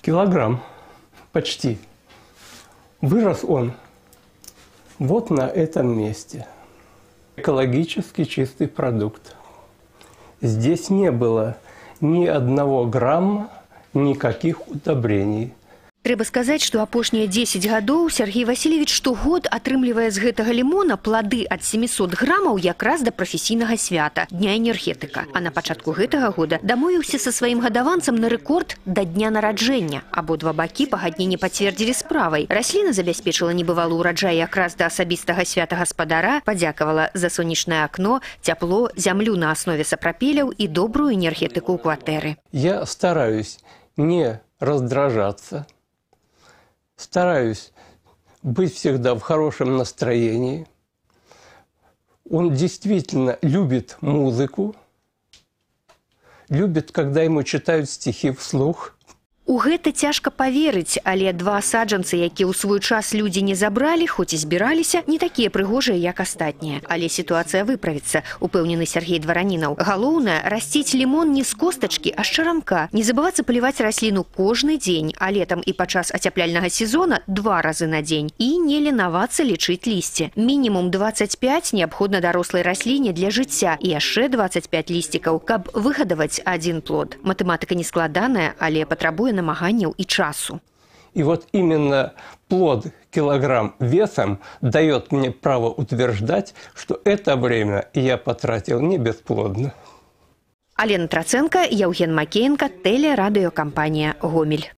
килограмм почти. Вырос он вот на этом месте. Экологически чистый продукт. Здесь не было ни одного грамма никаких удобрений. Трэба сказаць, што апошнія 10 гадоў Сергей Васильевич штогод атрымлівае з гэтага лімона плады ад 700 грамаў якраз да прафесійнага свята Дня энергетыка. А на пачатку гэтага года дамовіўся са сваім гадаванцам на рэкорд да дня нараджэння. Абодва бакі пагадненне пацвердзілі справай. Расліна забяспечыла небывалы ўраджай якраз да асабістага свята гаспадара, падзякавала за сонечнае акно, цяпло, зямлю на аснове сапрапеляў і добрую энергетыку ў кватэры. Я стараюсь не раздражаться. Стараюсь быть всегда в хорошем настроении. Он действительно любит музыку, любит, когда ему читают стихи вслух. У гэта цяжка паверыць, але два саджанцы, якія ў свой час людзі не забралі, хоць і збіраліся, не такія прыгожыя, як астатнія. Але сітуацыя выправіцца, упэўнены Сергей Дваранінаў. Галоўнае – расціць лімон не з костачкі, а з чаранка. Не забывацца паліваць расліну кожны дзень, а летам і падчас ацяпляльнага сезона 2 разы на дзень. І не ленавацца лічыць лісце. Мінімум 25 неабходна дарослай расліне для жыцця і яшчэ 25 лісцікаў, каб выгадаваць один плод. Матэматыка не складаная, але патрабуе намаганняў и часу. И вот именно плод килограмм весом дает мне право утверждать, что это время я потратил не бесплодно. Алена Траценко, Евген Макеенко, телерадиокомпания «Гомель».